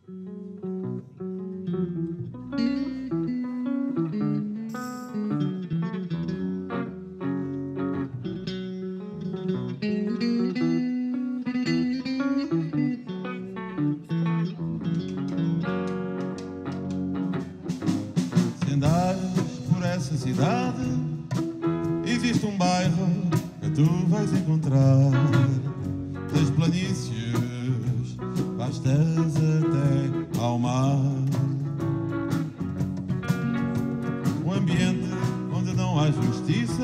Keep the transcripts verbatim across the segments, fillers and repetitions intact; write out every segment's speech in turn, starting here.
Se andares por essa cidade, existe um bairro que tu vais encontrar. Das planícies vastas até ao mar, um ambiente onde não há justiça,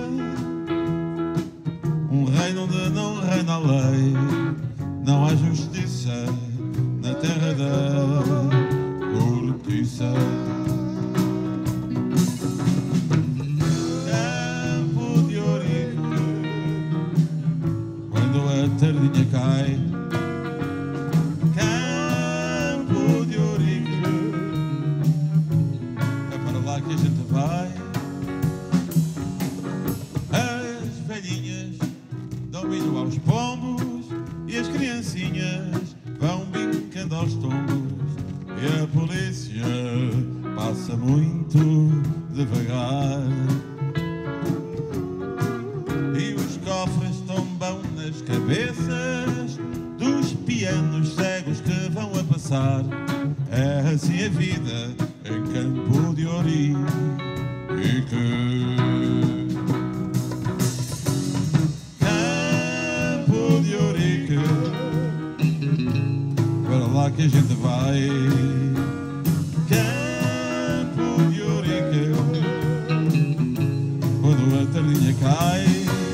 um reino onde não reina a lei. Não há justiça na terra da cortiça. Campo de Ourique, quando a tardinha cai. Campo de Ourique, é para lá que a gente vai. As velhinhas dão milho aos pombos e as criancinhas vão brincando aos tombos. E a polícia passa muito devagar. E os cofres tombam nas cabeças dos pianos cegos que vão a passar. É assim a vida em Campo de Ourique. Campo de Ourique, para lá que a gente vai. Campo de Ourique, quando a tardinha cai.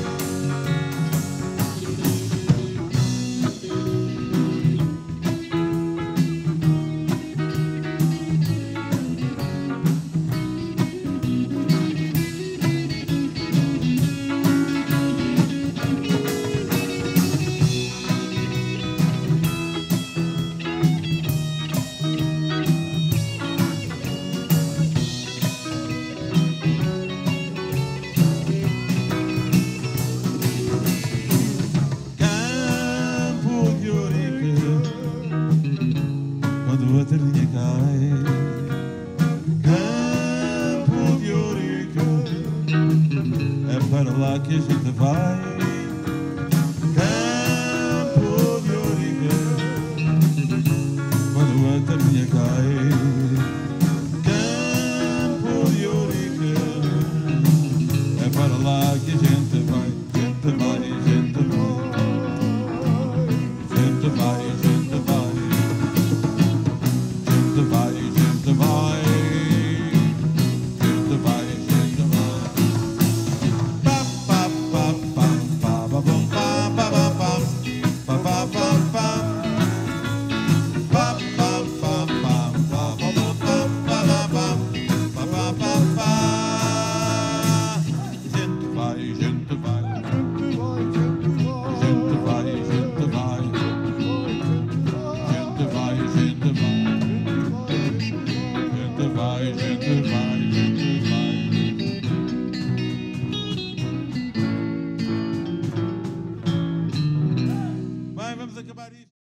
Quando a tardinha cai. Campo de Ourique, é para lá que a gente vai. Campo de Ourique, quando a tardinha cai. Campo de Ourique, é para lá que a gente vai. Gente vai, gente vai. Gente vai, gente vai. Gente vai, gente vai. Gente vai, gente vai. Pa pa pa pa pa pa bom pa pa pa pa pa pa pa pa pa pa pa pa pa bom pa pa pa pa pa pa pa. Gente vai, gente vai. Gente vai, gente vai. Gente vai, gente vai. Gente vai, gente vai.